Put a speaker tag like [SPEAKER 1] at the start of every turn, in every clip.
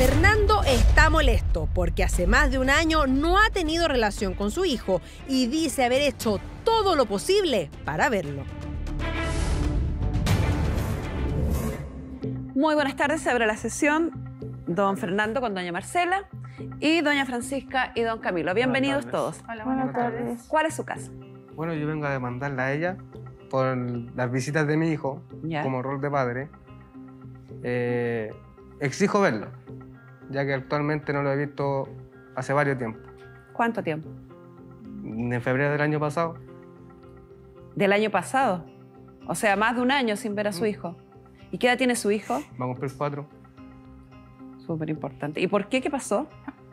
[SPEAKER 1] Fernando está molesto porque hace más de un año no ha tenido relación con su hijo y dice haber hecho todo lo posible para verlo.
[SPEAKER 2] Muy buenas tardes, se abre la sesión. Don Fernando con doña Marcela y doña Francisca y don Camilo. Bienvenidos todos.
[SPEAKER 3] Hola, buenas tardes.
[SPEAKER 2] ¿Cuál es su caso?
[SPEAKER 4] Bueno, yo vengo a demandarla a ella por las visitas de mi hijo,
[SPEAKER 2] Ya.
[SPEAKER 4] como rol de padre. Exijo verlo, ya que actualmente no lo he visto hace varios tiempos.
[SPEAKER 2] ¿Cuánto tiempo?
[SPEAKER 4] En febrero del año pasado.
[SPEAKER 2] Del año pasado. O sea, más de un año sin ver a su hijo. ¿Y qué edad tiene su hijo?
[SPEAKER 4] Va a cumplir 4.
[SPEAKER 2] Súper importante. ¿Y por qué? ¿Qué pasó?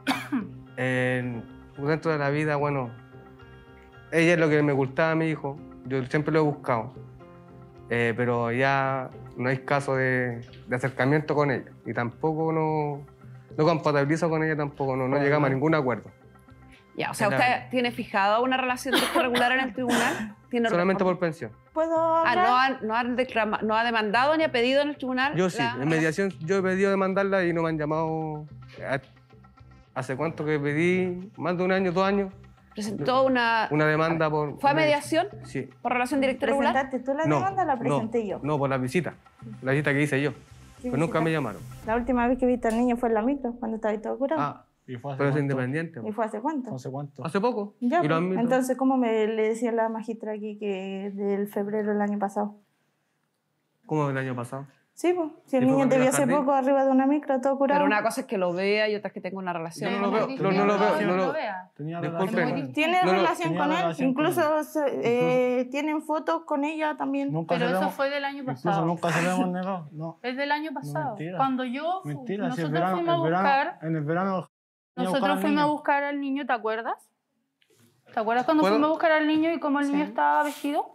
[SPEAKER 4] Dentro de la vida, bueno, ella es lo que me gustaba a mi hijo. Yo siempre lo he buscado. Pero ya no hay caso de acercamiento con ella. Y tampoco no compatibilizo con ella, tampoco no llegamos a ningún acuerdo.
[SPEAKER 2] Ya, o sea, ¿usted tiene fijada una relación regular en el tribunal? ¿Tiene
[SPEAKER 4] Solamente por pensión.
[SPEAKER 3] ¿Puedo hablar?
[SPEAKER 2] ¿No ha demandado ni ha pedido en el tribunal?
[SPEAKER 4] Yo sí, en mediación yo he pedido demandarla y no me han llamado. ¿Hace cuánto que pedí? Más de un año, 2 años.
[SPEAKER 2] Presentó una
[SPEAKER 4] demanda por...
[SPEAKER 2] ¿Fue a mediación?
[SPEAKER 4] Sí.
[SPEAKER 2] ¿Por relación directa regular?
[SPEAKER 3] ¿Presentaste tú la demanda o la presenté yo?
[SPEAKER 4] No, por la visita que hice yo. Pero nunca me llamaron.
[SPEAKER 3] La última vez que viste al niño fue en la micro, cuando estaba todo curado.
[SPEAKER 5] ¿Y fue hace
[SPEAKER 4] Pero es
[SPEAKER 5] cuánto?
[SPEAKER 4] independiente.
[SPEAKER 3] ¿Y fue hace cuánto?
[SPEAKER 5] ¿Hace cuánto?
[SPEAKER 4] Hace poco.
[SPEAKER 3] Ya,
[SPEAKER 4] Y lo
[SPEAKER 3] pues,
[SPEAKER 4] admito.
[SPEAKER 3] entonces, ¿cómo le decía la magistra aquí que del febrero del año pasado?
[SPEAKER 4] ¿Cómo el año pasado?
[SPEAKER 3] Sí, pues, si el
[SPEAKER 4] ¿Y fue
[SPEAKER 3] niño
[SPEAKER 4] cuando
[SPEAKER 3] te vio
[SPEAKER 4] iba al
[SPEAKER 3] hace
[SPEAKER 4] jardín?
[SPEAKER 3] poco arriba de una micro, todo curado.
[SPEAKER 2] Pero una cosa es que lo vea y otra es que tenga una relación.
[SPEAKER 4] Yo no lo veo, no lo veo.
[SPEAKER 5] Tenía
[SPEAKER 4] Disculpe.
[SPEAKER 5] relación.
[SPEAKER 3] ¿Tiene
[SPEAKER 4] No, no,
[SPEAKER 3] relación
[SPEAKER 5] tenía
[SPEAKER 3] con él?
[SPEAKER 5] relación
[SPEAKER 3] Incluso
[SPEAKER 5] con
[SPEAKER 3] tienen fotos con ella también.
[SPEAKER 5] Nunca
[SPEAKER 6] Pero
[SPEAKER 5] se lo
[SPEAKER 6] eso
[SPEAKER 5] hemos-
[SPEAKER 6] fue del año
[SPEAKER 5] Incluso
[SPEAKER 6] pasado.
[SPEAKER 5] nunca se lo hemos negado. No,
[SPEAKER 6] Es del año pasado.
[SPEAKER 5] mentira.
[SPEAKER 6] Cuando yo
[SPEAKER 5] mentira. Si
[SPEAKER 6] nosotros
[SPEAKER 5] el verano,
[SPEAKER 6] fuimos a
[SPEAKER 5] el verano-
[SPEAKER 6] buscar,
[SPEAKER 5] en el verano fui a buscar
[SPEAKER 6] nosotros
[SPEAKER 5] al
[SPEAKER 6] fuimos a
[SPEAKER 5] niño.
[SPEAKER 6] buscar al niño, ¿te acuerdas? ¿Te acuerdas cuando
[SPEAKER 4] ¿Puedo?
[SPEAKER 6] fuimos a buscar al niño y cómo el niño
[SPEAKER 2] Sí.
[SPEAKER 6] estaba vestido?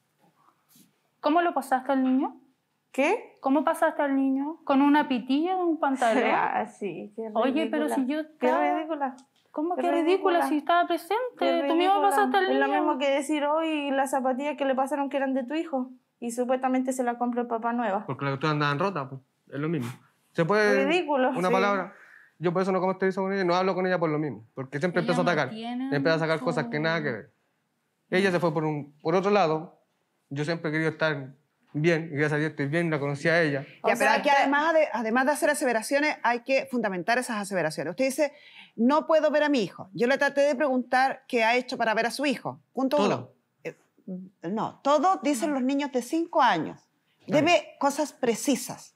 [SPEAKER 6] ¿Cómo lo pasaste al niño?
[SPEAKER 3] ¿Qué?
[SPEAKER 6] ¿Cómo pasaste al niño? ¿Con una pitilla en un pantalón?
[SPEAKER 3] Ah, sí, qué
[SPEAKER 6] Oye, pero si yo
[SPEAKER 3] Qué
[SPEAKER 6] estaba...
[SPEAKER 3] ridícula.
[SPEAKER 6] ¿Cómo
[SPEAKER 3] qué
[SPEAKER 6] que ridícula
[SPEAKER 3] ridícula.
[SPEAKER 6] si estaba
[SPEAKER 3] Qué
[SPEAKER 6] presente? Tú mismo
[SPEAKER 3] ridícula.
[SPEAKER 6] pasaste al
[SPEAKER 3] Es
[SPEAKER 6] niño.
[SPEAKER 3] lo mismo que decir hoy las zapatillas que le pasaron que eran de tu hijo. Y supuestamente se las compró el papá nueva.
[SPEAKER 4] Porque las que andaban rotas, pues. Es lo mismo. Se puede...
[SPEAKER 3] Ridículo,
[SPEAKER 4] Una
[SPEAKER 3] sí.
[SPEAKER 4] palabra. Yo por eso no comercializo con ella, no hablo con ella por lo mismo. Porque siempre
[SPEAKER 6] Ella
[SPEAKER 4] empezó a
[SPEAKER 6] no
[SPEAKER 4] atacar.
[SPEAKER 6] tiene
[SPEAKER 4] Empieza a sacar cosas que nada que ver. Ella se fue por otro lado. Yo siempre he querido estar bien. Y gracias a Dios estoy bien, la conocí a ella.
[SPEAKER 2] Ya,
[SPEAKER 3] O sea,
[SPEAKER 2] pero aquí además de hacer aseveraciones, hay que fundamentar esas aseveraciones. Usted dice, no puedo ver a mi hijo. Yo le traté de preguntar qué ha hecho para ver a su hijo. Punto
[SPEAKER 4] Todo.
[SPEAKER 2] 1. No, todo dicen los niños de 5 años. Debe cosas precisas.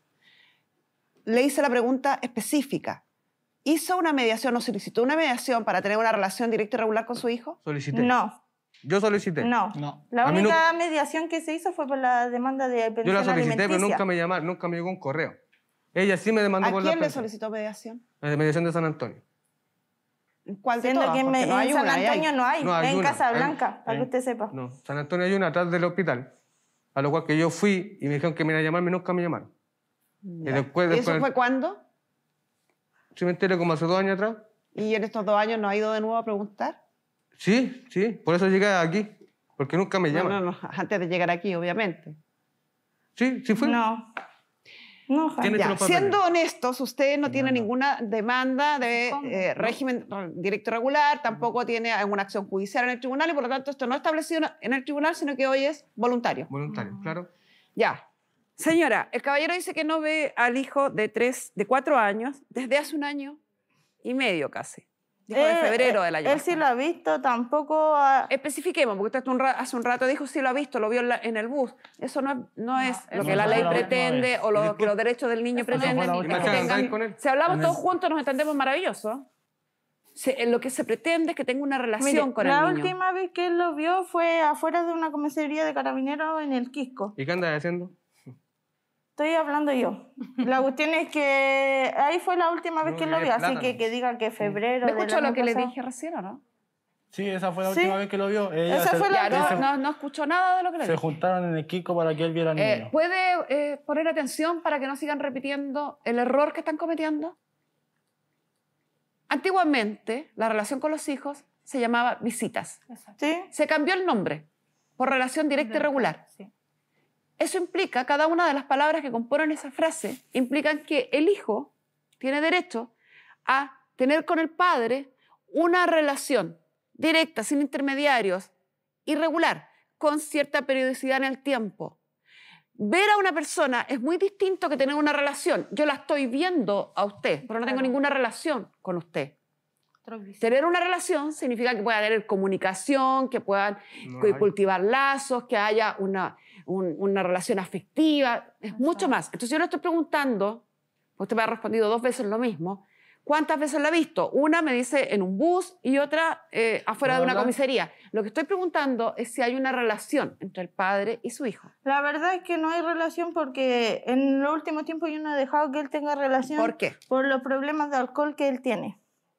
[SPEAKER 2] Le hice la pregunta específica. ¿Hizo una mediación o solicitó una mediación para tener una relación directa y regular con su hijo?
[SPEAKER 4] Solicité.
[SPEAKER 3] No,
[SPEAKER 4] Yo solicité.
[SPEAKER 3] no.
[SPEAKER 5] No.
[SPEAKER 3] La
[SPEAKER 4] A mí
[SPEAKER 3] única mediación que se hizo fue por la demanda de pensión
[SPEAKER 4] Yo la solicité, pero
[SPEAKER 3] alimenticia.
[SPEAKER 4] nunca me llamaron, nunca me llegó un correo. Ella sí me demandó
[SPEAKER 2] ¿A
[SPEAKER 4] por la
[SPEAKER 2] quién le
[SPEAKER 4] pensión.
[SPEAKER 2] solicitó mediación?
[SPEAKER 4] La de mediación de San Antonio.
[SPEAKER 2] ¿Cuál de
[SPEAKER 3] Siendo
[SPEAKER 2] todas?
[SPEAKER 3] que
[SPEAKER 2] Porque no hay
[SPEAKER 3] en San
[SPEAKER 2] una, ahí hay.
[SPEAKER 3] Antonio no hay,
[SPEAKER 4] No, hay
[SPEAKER 3] es en
[SPEAKER 4] una.
[SPEAKER 3] Casa Blanca, para que
[SPEAKER 5] hay-
[SPEAKER 3] usted sepa.
[SPEAKER 4] No, San Antonio hay una atrás del hospital, a lo cual que yo fui y me dijeron que me iban a llamarme y nunca me llamaron. Y después,
[SPEAKER 2] ¿Eso fue cuándo?
[SPEAKER 4] sí me enteré como hace 2 años atrás.
[SPEAKER 2] ¿Y en estos 2 años no ha ido de nuevo a preguntar?
[SPEAKER 4] Sí, sí, por eso llegué aquí, porque nunca me llaman.
[SPEAKER 2] No, antes de llegar aquí, obviamente.
[SPEAKER 4] Sí, sí fui.
[SPEAKER 3] No. No, Jaime.
[SPEAKER 4] Tiene-
[SPEAKER 2] Ya,
[SPEAKER 4] los papeles.
[SPEAKER 2] siendo honestos, usted no tiene ninguna demanda de
[SPEAKER 6] ¿Cómo?
[SPEAKER 2] régimen directo regular, tampoco tiene alguna acción judicial en el tribunal y por lo tanto esto no es establecido en el tribunal, sino que hoy es voluntario.
[SPEAKER 4] Voluntario, claro.
[SPEAKER 2] Ya. Señora, el caballero dice que no ve al hijo de 4 años desde hace 1 año y medio casi. Dijo de febrero del año
[SPEAKER 3] Él sí
[SPEAKER 2] pasado.
[SPEAKER 3] lo ha visto, tampoco... ha-
[SPEAKER 2] Especifiquemos, porque usted hace un rato dijo sí lo ha visto, lo vio en el bus. Eso no es lo
[SPEAKER 6] eso
[SPEAKER 2] que la
[SPEAKER 5] no
[SPEAKER 2] ley
[SPEAKER 5] fue la última
[SPEAKER 2] pretende
[SPEAKER 5] vez.
[SPEAKER 2] o lo que los derechos del niño
[SPEAKER 6] Eso no fue
[SPEAKER 2] pretenden.
[SPEAKER 5] la
[SPEAKER 2] Es
[SPEAKER 5] última
[SPEAKER 2] que
[SPEAKER 5] vez.
[SPEAKER 2] tengan-
[SPEAKER 4] ¿Andáis con él?
[SPEAKER 2] Si hablamos
[SPEAKER 5] En el-
[SPEAKER 2] todos juntos nos entendemos maravilloso. Lo que se pretende es que tenga una relación
[SPEAKER 3] Mire,
[SPEAKER 2] con
[SPEAKER 3] la
[SPEAKER 2] el niño.
[SPEAKER 3] última vez que él lo vio fue afuera de una comisaría de carabineros en el Quisco.
[SPEAKER 4] ¿Y qué andas haciendo?
[SPEAKER 3] Estoy hablando yo. La cuestión es que ahí fue la última vez
[SPEAKER 4] No,
[SPEAKER 3] que él lo
[SPEAKER 4] es
[SPEAKER 3] vio, así
[SPEAKER 4] plátano.
[SPEAKER 3] que diga que febrero
[SPEAKER 2] ¿Me
[SPEAKER 3] del
[SPEAKER 2] escuchó
[SPEAKER 3] año
[SPEAKER 2] lo que le
[SPEAKER 3] pasado.
[SPEAKER 2] dije recién o no?
[SPEAKER 5] Sí, esa fue la
[SPEAKER 3] Sí.
[SPEAKER 5] última vez que lo vio.
[SPEAKER 3] Esa fue la
[SPEAKER 2] Ya,
[SPEAKER 3] última-
[SPEAKER 2] no escuchó nada de lo que le
[SPEAKER 5] Se
[SPEAKER 2] dije.
[SPEAKER 5] juntaron en el Kiko para que él viera al niño.
[SPEAKER 2] ¿Puede poner atención para que no sigan repitiendo el error que están cometiendo? Antiguamente, la relación con los hijos se llamaba visitas.
[SPEAKER 6] Exacto.
[SPEAKER 3] ¿Sí?
[SPEAKER 2] Se cambió el nombre por relación directa y regular.
[SPEAKER 6] Sí.
[SPEAKER 2] Eso implica, cada una de las palabras que componen esa frase, implican que el hijo tiene derecho a tener con el padre una relación directa, sin intermediarios, irregular, con cierta periodicidad en el tiempo. Ver a una persona es muy distinto que tener una relación. Yo la estoy viendo a usted, pero no tengo ninguna relación con usted. Tener una relación significa que pueda tener comunicación, que puedan cultivar lazos, que haya una relación afectiva, es mucho más. Entonces yo le estoy preguntando, usted me ha respondido 2 veces lo mismo, ¿cuántas veces la ha visto? Una me dice en un bus y otra afuera de una comisaría. Lo que estoy preguntando es si hay una relación entre el padre y su hijo.
[SPEAKER 3] La verdad es que no hay relación porque en los últimos tiempos yo no he dejado que él tenga relación.
[SPEAKER 2] ¿Por qué?
[SPEAKER 3] Por los problemas de alcohol que él tiene.